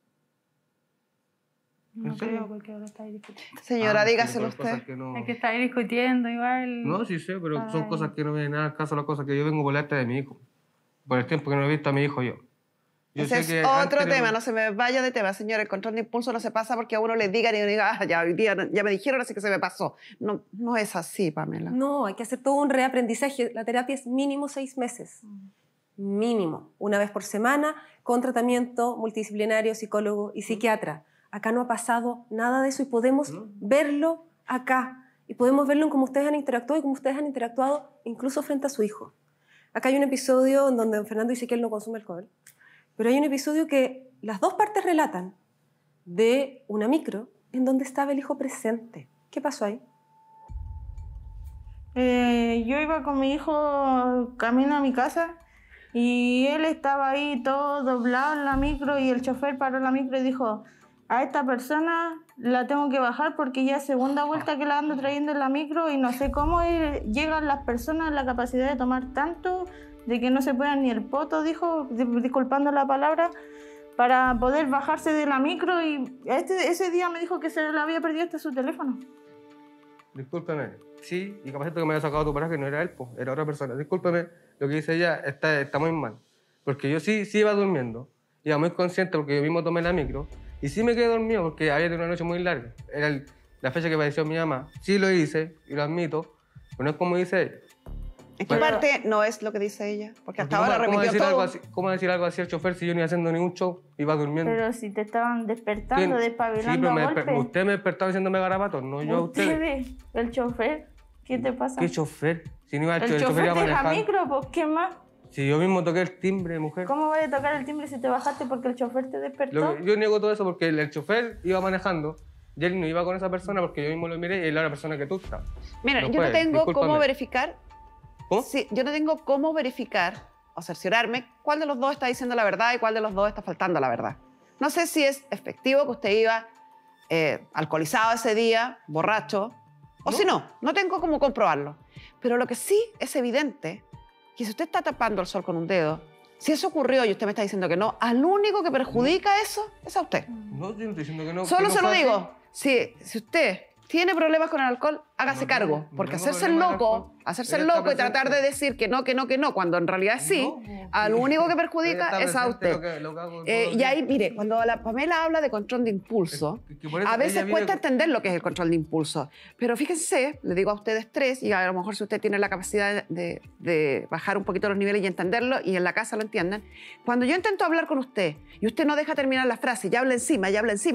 [SPEAKER 6] No
[SPEAKER 4] ¿En serio?
[SPEAKER 6] creo porque ahora está ahí discutiendo.
[SPEAKER 2] Señora,
[SPEAKER 4] Sí,
[SPEAKER 2] dígaselo
[SPEAKER 4] son cosas
[SPEAKER 2] usted.
[SPEAKER 4] que no...
[SPEAKER 6] Es que está ahí discutiendo igual.
[SPEAKER 4] No, sí sé, pero son
[SPEAKER 6] Ay.
[SPEAKER 4] cosas que no me vienen nada al caso, las cosas que yo vengo por la arte de mi hijo. Por el tiempo que no he visto a mi hijo yo. Yo
[SPEAKER 2] Ese
[SPEAKER 4] sé
[SPEAKER 2] es
[SPEAKER 4] que
[SPEAKER 2] otro
[SPEAKER 4] antes
[SPEAKER 2] tema, no se me vaya de tema, señora. El control de impulso no se pasa porque a uno le digan y uno diga, ah, ya hoy día ya me dijeron, así que se me pasó. No, no es así, Pamela.
[SPEAKER 7] No, hay que hacer todo un reaprendizaje. La terapia es mínimo 6 meses. Mínimo. Una vez por semana, con tratamiento multidisciplinario, psicólogo y psiquiatra. Acá no ha pasado nada de eso y podemos verlo acá. Y podemos verlo en cómo ustedes han interactuado y cómo ustedes han interactuado incluso frente a su hijo. Acá hay un episodio en donde don Fernando dice que él no consume alcohol. Pero hay un episodio que las dos partes relatan de una micro en donde estaba el hijo presente. ¿Qué pasó ahí?
[SPEAKER 3] Yo iba con mi hijo camino a mi casa y él estaba ahí todo doblado en la micro y el chofer paró la micro y dijo, a esta persona la tengo que bajar porque ya es segunda vuelta que la ando trayendo en la micro y no sé cómo llegan las personas a la capacidad de tomar tanto, de que no se puedan ni el poto, dijo, disculpando la palabra, para poder bajarse de la micro, y ese día me dijo que se le había perdido hasta su teléfono.
[SPEAKER 4] Discúlpeme, sí, y capaz que me había sacado tu pareja que no era él, po, era otra persona. Discúlpeme, lo que dice ella está muy mal. Porque yo sí iba durmiendo, iba muy consciente porque yo mismo tomé la micro, y sí me quedé dormido porque había tenido una noche muy larga. Era la fecha que falleció mi mamá. Sí lo hice, y lo admito, pero no es como dice ella.
[SPEAKER 2] ¿En qué parte no es lo que dice ella? Porque hasta ahora repitió todo.
[SPEAKER 4] ¿Cómo decir algo así al chofer si yo no iba haciendo ningún show? Iba durmiendo.
[SPEAKER 3] Pero si te estaban despertando, despabilando a golpes.
[SPEAKER 4] Usted me despertaba diciéndome garabatos, no yo a usted.
[SPEAKER 3] El chofer, ¿qué te pasa?
[SPEAKER 4] ¿Qué chofer? Si no iba
[SPEAKER 3] el chofer de la micro, pues, ¿qué más?
[SPEAKER 4] Si yo mismo toqué el timbre, mujer.
[SPEAKER 3] ¿Cómo voy a tocar el timbre si te bajaste porque el chofer te despertó?
[SPEAKER 4] Yo niego todo eso porque el chofer iba manejando y él no iba con esa persona porque yo mismo lo miré y él era la persona que tú estás.
[SPEAKER 2] Mira, yo no tengo cómo verificar.
[SPEAKER 4] ¿Cómo?
[SPEAKER 2] Sí, yo no tengo cómo verificar o cerciorarme cuál de los dos está diciendo la verdad y cuál de los dos está faltando a la verdad. No sé si es efectivo que usted iba alcoholizado ese día, borracho, o si no tengo cómo comprobarlo. Pero lo que sí es evidente, que si usted está tapando el sol con un dedo, si eso ocurrió y usted me está diciendo que no, al único que perjudica eso es a usted.
[SPEAKER 4] No, yo no estoy diciendo que no.
[SPEAKER 2] Solo se lo digo, si usted tiene problemas con el alcohol, hágase cargo. Porque hacerse el loco y tratar de decir que no, cuando en realidad sí, al único que perjudica es a usted. Y ahí, mire, cuando la Pamela habla de control de impulso, a veces cuesta entender lo que es el control de impulso. Pero fíjense, le digo a ustedes tres, y a lo mejor si usted tiene la capacidad de bajar un poquito los niveles y entenderlo, y en la casa lo entiendan, cuando yo intento hablar con usted y usted no deja terminar la frase, y habla encima,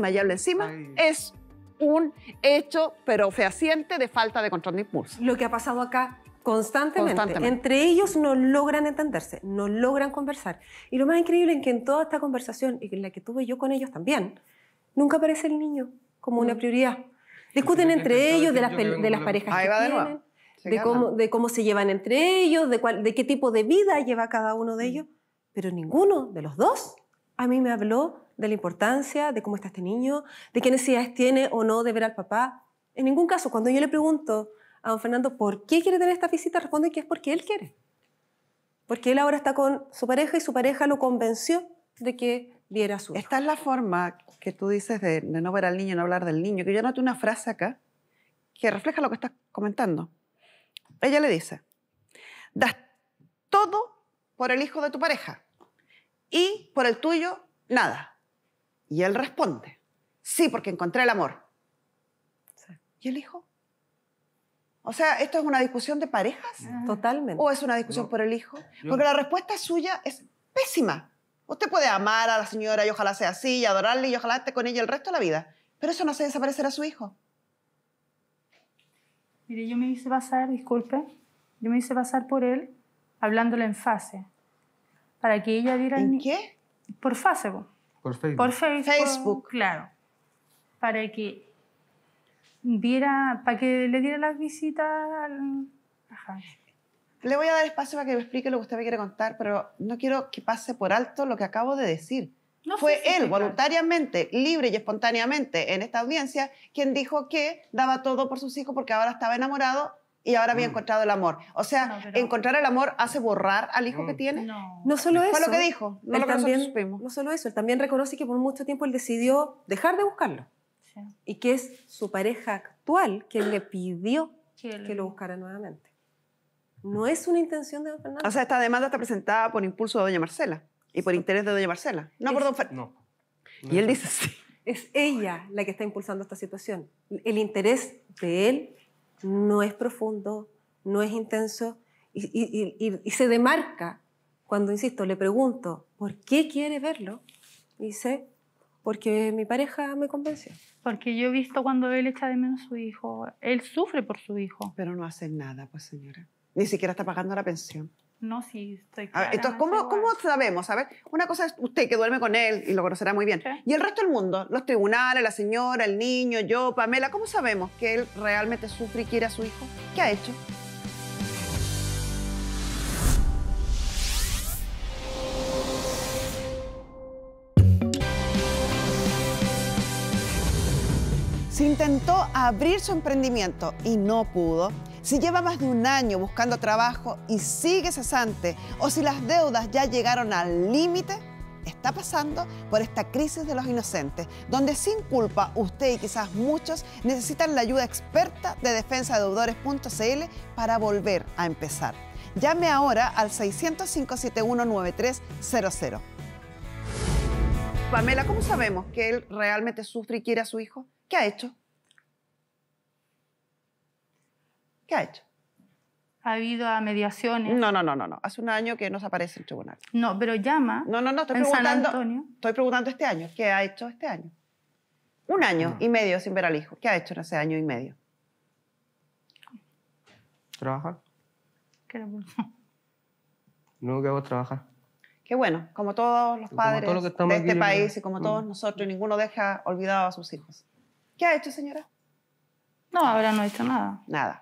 [SPEAKER 2] es un hecho, pero fehaciente, de falta de control de impulso.
[SPEAKER 7] Lo que ha pasado acá constantemente. Entre ellos no logran entenderse, no logran conversar. Y lo más increíble es que en toda esta conversación, y en la que tuve yo con ellos también, nunca aparece el niño como una prioridad. Discuten entre ellos de las parejas que tienen, de cómo se llevan entre ellos, de qué tipo de vida lleva cada uno de ellos, pero ninguno de los dos a mí me habló de la importancia, de cómo está este niño, de qué necesidades tiene o no de ver al papá. En ningún caso, cuando yo le pregunto a don Fernando por qué quiere tener esta visita, responde que es porque él quiere. Porque él ahora está con su pareja y su pareja lo convenció de que viera a su hijo.
[SPEAKER 2] Esta es la forma que tú dices de no ver al niño, no hablar del niño, que yo noté una frase acá que refleja lo que estás comentando. Ella le dice, das todo por el hijo de tu pareja y por el tuyo, nada. Y él responde, sí, porque encontré el amor. Sí. ¿Y el hijo? O sea, ¿esto es una discusión de parejas?
[SPEAKER 7] Totalmente.
[SPEAKER 2] ¿O es una discusión por el hijo? Porque la respuesta suya es pésima. Usted puede amar a la señora y ojalá sea así, y adorarle y ojalá esté con ella el resto de la vida. Pero eso no hace desaparecer a su hijo.
[SPEAKER 6] Mire, yo me hice pasar, disculpe, yo me hice pasar por él hablándole en fase. Para que ella viera...
[SPEAKER 2] ¿En qué?
[SPEAKER 6] Por fase,
[SPEAKER 4] por Facebook.
[SPEAKER 6] Por Facebook, claro. Para que viera, para que le diera las visitas al... Ajá.
[SPEAKER 2] Le voy a dar espacio para que me explique lo que usted me quiere contar, pero no quiero que pase por alto lo que acabo de decir. No, fue él, voluntariamente, libre y espontáneamente, en esta audiencia, quien dijo que daba todo por sus hijos porque ahora estaba enamorado y ahora había encontrado el amor. O sea, encontrar el amor hace borrar al hijo que tiene.
[SPEAKER 7] No solo eso.
[SPEAKER 2] Fue lo que dijo, no lo que nosotros supimos.
[SPEAKER 7] No solo eso, él también reconoce que por mucho tiempo él decidió dejar de buscarlo. Sí. Y que es su pareja actual quien le pidió que lo buscara nuevamente. No es una intención de don Fernando.
[SPEAKER 2] O sea, esta demanda está presentada por impulso de doña Marcela y por interés de doña Marcela, no por don Fernando. Y él dice sí.
[SPEAKER 7] Es ella la que está impulsando esta situación. El interés de él no es profundo, no es intenso y se demarca cuando, insisto, le pregunto ¿por qué quiere verlo? Y dice, porque mi pareja me convenció.
[SPEAKER 6] Porque yo he visto cuando él echa de menos a su hijo, él sufre por su hijo.
[SPEAKER 2] Pero no hace nada, pues señora. Ni siquiera está pagando la pensión.
[SPEAKER 6] No, sí, estoy
[SPEAKER 2] clara. Entonces, ¿cómo sabemos? A ver, una cosa es usted que duerme con él y lo conocerá muy bien. ¿Sí? Y el resto del mundo, los tribunales, la señora, el niño, yo, Pamela, ¿cómo sabemos que él realmente sufre y quiere a su hijo? ¿Qué ha hecho? intentó abrir su emprendimiento y no pudo, si lleva más de un año buscando trabajo y sigue cesante, o si las deudas ya llegaron al límite, está pasando por esta crisis de los inocentes, donde sin culpa usted y quizás muchos necesitan la ayuda experta de defensadeudores.cl para volver a empezar. Llame ahora al 600-571-9300. Pamela, ¿cómo sabemos que él realmente sufre y quiere a su hijo? ¿Qué ha hecho? ¿Qué ha hecho?
[SPEAKER 6] Ha habido a mediaciones.
[SPEAKER 2] No. Hace un año que no se aparece en tribunal.
[SPEAKER 6] No, pero llama.
[SPEAKER 2] No, estoy
[SPEAKER 6] en San
[SPEAKER 2] preguntando.
[SPEAKER 6] Antonio.
[SPEAKER 2] Estoy preguntando este año. ¿Qué ha hecho este año? Un año y medio sin ver al hijo. ¿Qué ha hecho en ese año y medio?
[SPEAKER 4] ¿Trabajar?
[SPEAKER 6] ¿Qué era?
[SPEAKER 4] No, que hago trabajar.
[SPEAKER 2] Qué bueno, como todos los
[SPEAKER 4] Como
[SPEAKER 2] padres
[SPEAKER 4] todos los que
[SPEAKER 2] de
[SPEAKER 4] estamos
[SPEAKER 2] este
[SPEAKER 4] aquí,
[SPEAKER 2] país
[SPEAKER 4] yo
[SPEAKER 2] y como
[SPEAKER 4] creo.
[SPEAKER 2] todos nosotros, ninguno deja olvidado a sus hijos. ¿Qué ha hecho, señora?
[SPEAKER 6] No, ahora no he hecho nada.
[SPEAKER 2] Nada.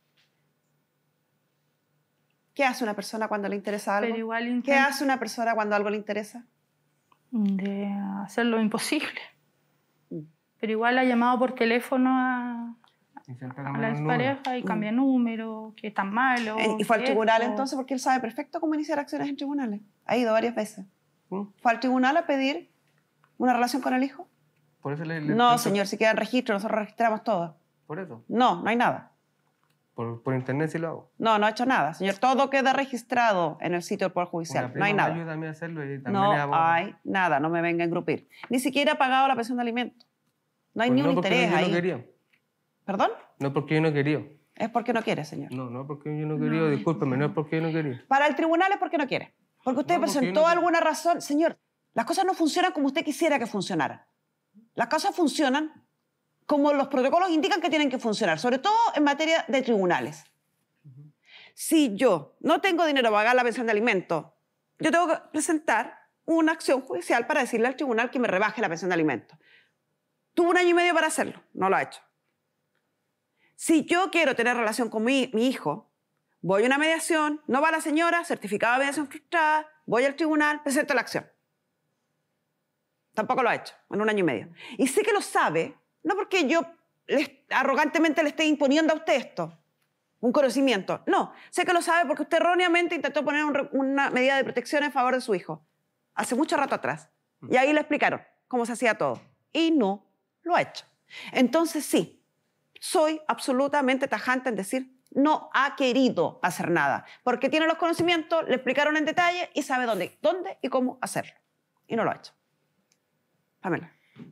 [SPEAKER 2] ¿Qué hace una persona cuando le interesa algo?
[SPEAKER 6] Pero igual
[SPEAKER 2] ¿Qué
[SPEAKER 6] intenta
[SPEAKER 2] hace una persona cuando algo le interesa?
[SPEAKER 6] de hacer lo imposible.
[SPEAKER 2] Mm.
[SPEAKER 6] Pero igual ha llamado por teléfono a
[SPEAKER 4] Y siempre
[SPEAKER 6] la
[SPEAKER 4] cambiamos el número.
[SPEAKER 6] expareja y cambia número, que es tan malo.
[SPEAKER 2] ¿Y fue al
[SPEAKER 6] que
[SPEAKER 2] tribunal
[SPEAKER 6] esto.
[SPEAKER 2] entonces? Porque él sabe perfecto cómo iniciar acciones en tribunales. Ha ido varias veces.
[SPEAKER 4] ¿Mm?
[SPEAKER 2] ¿Fue al tribunal a pedir una relación con el hijo?
[SPEAKER 4] Por eso le
[SPEAKER 2] No,
[SPEAKER 4] intento-
[SPEAKER 2] señor, si queda en registro, nosotros registramos todo.
[SPEAKER 4] Por eso.
[SPEAKER 2] No hay nada.
[SPEAKER 4] Por internet sí lo hago.
[SPEAKER 2] No ha hecho nada, señor. Todo queda registrado en el sitio del Poder Judicial.
[SPEAKER 4] Una
[SPEAKER 2] No hay
[SPEAKER 4] prima me
[SPEAKER 2] nada.
[SPEAKER 4] ayuda a mí a hacerlo y también
[SPEAKER 2] No
[SPEAKER 4] es abogado.
[SPEAKER 2] hay nada, no me venga a engrupir. Ni siquiera ha pagado la pensión de alimentos. No hay
[SPEAKER 4] Pues
[SPEAKER 2] ni un
[SPEAKER 4] no porque
[SPEAKER 2] interés
[SPEAKER 4] yo
[SPEAKER 2] ahí.
[SPEAKER 4] no quería.
[SPEAKER 2] ¿Perdón?
[SPEAKER 4] No porque yo no quería.
[SPEAKER 2] Es porque no quiere, señor.
[SPEAKER 4] No porque yo no quería. Discúlpeme, no es porque yo no quería.
[SPEAKER 2] Para el tribunal es porque no quiere. Porque usted
[SPEAKER 4] No, porque
[SPEAKER 2] presentó
[SPEAKER 4] yo no-
[SPEAKER 2] alguna razón. Señor, las cosas no funcionan como usted quisiera que funcionaran. Las cosas funcionan como los protocolos indican que tienen que funcionar, sobre todo en materia de tribunales. Si yo no tengo dinero para pagar la pensión de alimentos, yo tengo que presentar una acción judicial para decirle al tribunal que me rebaje la pensión de alimentos. Tuvo un año y medio para hacerlo, no lo ha hecho. Si yo quiero tener relación con mi hijo, voy a una mediación, no va la señora, certificado de mediación frustrada, voy al tribunal, presento la acción. Tampoco lo ha hecho, en un año y medio. Y sé que lo sabe, no porque yo arrogantemente le esté imponiendo a usted esto, un conocimiento. No, sé que lo sabe porque usted erróneamente intentó poner una medida de protección en favor de su hijo hace mucho rato atrás. Y ahí le explicaron cómo se hacía todo. Y no lo ha hecho. Entonces sí, soy absolutamente tajante en decir no ha querido hacer nada. Porque tiene los conocimientos, le explicaron en detalle y sabe dónde y cómo hacerlo. Y no lo ha hecho. Pamela.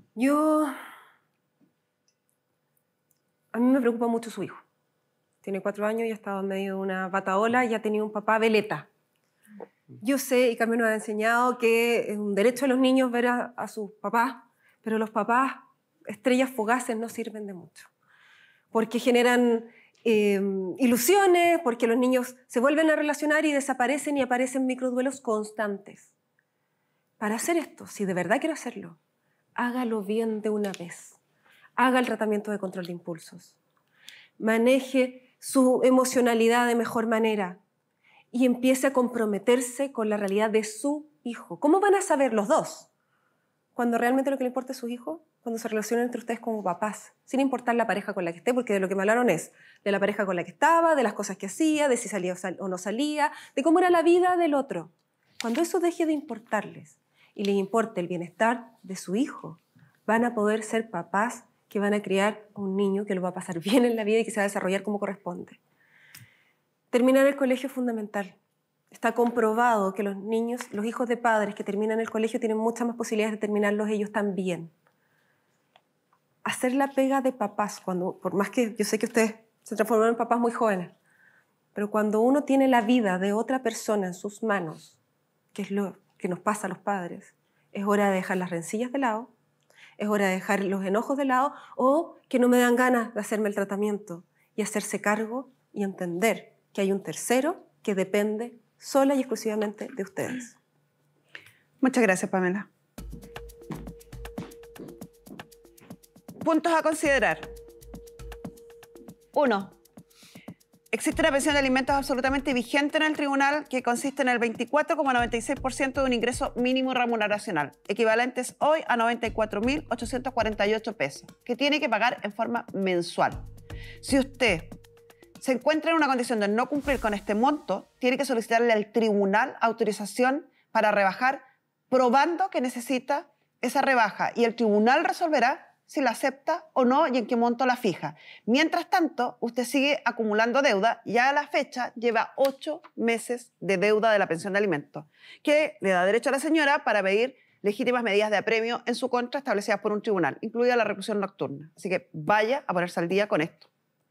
[SPEAKER 7] A mí me preocupa mucho su hijo. Tiene 4 años y ha estado en medio de una batahola y ha tenido un papá veleta. Yo sé, y Carmen nos ha enseñado, que es un derecho de los niños ver a sus papás, pero los papás, estrellas fugaces, no sirven de mucho. Porque generan ilusiones, porque los niños se vuelven a relacionar y desaparecen y aparecen microduelos constantes. Para hacer esto, si de verdad quiere hacerlo, hágalo bien de una vez. Haga el tratamiento de control de impulsos. Maneje su emocionalidad de mejor manera y empiece a comprometerse con la realidad de su hijo. ¿Cómo van a saber los dos? Cuando realmente lo que le importa es su hijo, cuando se relacionan entre ustedes como papás, sin importar la pareja con la que esté, porque de lo que me hablaron es de la pareja con la que estaba, de las cosas que hacía, de si salía o no salía, de cómo era la vida del otro. Cuando eso deje de importarles y les importe el bienestar de su hijo, van a poder ser papás que van a criar a un niño que lo va a pasar bien en la vida y que se va a desarrollar como corresponde. Terminar el colegio es fundamental. Está comprobado que los niños, los hijos de padres que terminan el colegio tienen muchas más posibilidades de terminarlos ellos también. Hacer la pega de papás, por más que yo sé que ustedes se transformaron en papás muy jóvenes, pero cuando uno tiene la vida de otra persona en sus manos, que es lo que nos pasa a los padres, es hora de dejar las rencillas de lado, es hora de dejar los enojos de lado o que no me dan ganas de hacerme el tratamiento y hacerse cargo y entender que hay un tercero que depende sola y exclusivamente de ustedes.
[SPEAKER 2] Muchas gracias, Pamela. Puntos a considerar. 1. Existe una pensión de alimentos absolutamente vigente en el tribunal que consiste en el 24,96% de un ingreso mínimo remuneracional, equivalentes hoy a 94.848 pesos, que tiene que pagar en forma mensual. Si usted se encuentra en una condición de no cumplir con este monto, tiene que solicitarle al tribunal autorización para rebajar, probando que necesita esa rebaja, y el tribunal resolverá si la acepta o no y en qué monto la fija. Mientras tanto, usted sigue acumulando deuda y a la fecha lleva 8 meses de deuda de la pensión de alimentos, que le da derecho a la señora para pedir legítimas medidas de apremio en su contra establecidas por un tribunal, incluida la reclusión nocturna. Así que vaya a ponerse al día con esto.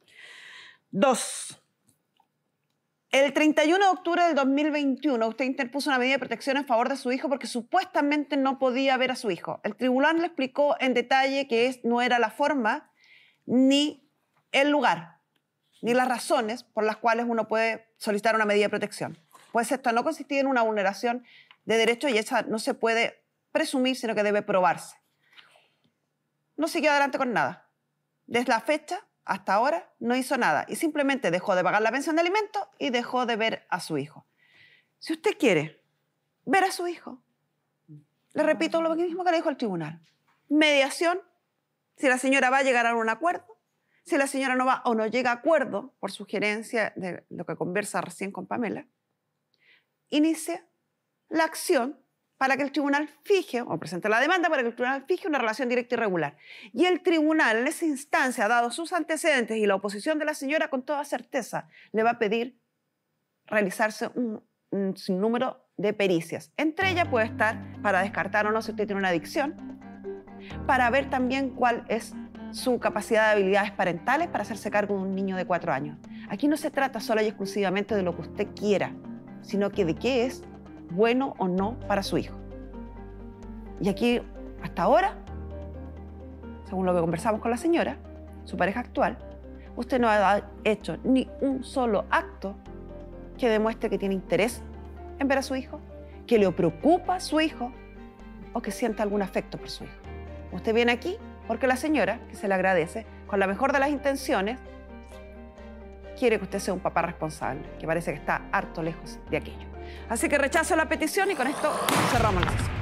[SPEAKER 2] 2. El 31 de octubre del 2021, usted interpuso una medida de protección en favor de su hijo porque supuestamente no podía ver a su hijo. El tribunal le explicó en detalle que no era la forma, ni el lugar, ni las razones por las cuales uno puede solicitar una medida de protección. Pues esto no consistía en una vulneración de derechos y esa no se puede presumir, sino que debe probarse. No siguió adelante con nada. Desde la fecha hasta ahora no hizo nada y simplemente dejó de pagar la pensión de alimentos y dejó de ver a su hijo. Si usted quiere ver a su hijo, le repito lo mismo que le dijo el tribunal. Mediación, si la señora va a llegar a un acuerdo, si la señora no va o no llega a acuerdo, por sugerencia de lo que conversa recién con Pamela, inicia la acción para que el tribunal fije, o presente la demanda para que el tribunal fije una relación directa y regular. Y el tribunal en esa instancia, dado sus antecedentes y la oposición de la señora, con toda certeza le va a pedir realizarse un sinnúmero de pericias. Entre ellas puede estar para descartar o no si usted tiene una adicción, para ver también cuál es su capacidad de habilidades parentales para hacerse cargo de un niño de 4 años. Aquí no se trata solo y exclusivamente de lo que usted quiera, sino que de qué es bueno o no para su hijo. Y aquí, hasta ahora, según lo que conversamos con la señora, su pareja actual, usted no ha hecho ni un solo acto que demuestre que tiene interés en ver a su hijo, que le preocupa a su hijo o que sienta algún afecto por su hijo. Usted viene aquí porque la señora, que se le agradece, con la mejor de las intenciones, quiere que usted sea un papá responsable, que parece que está harto lejos de aquello. Así que rechazo la petición y con esto cerramos la sesión.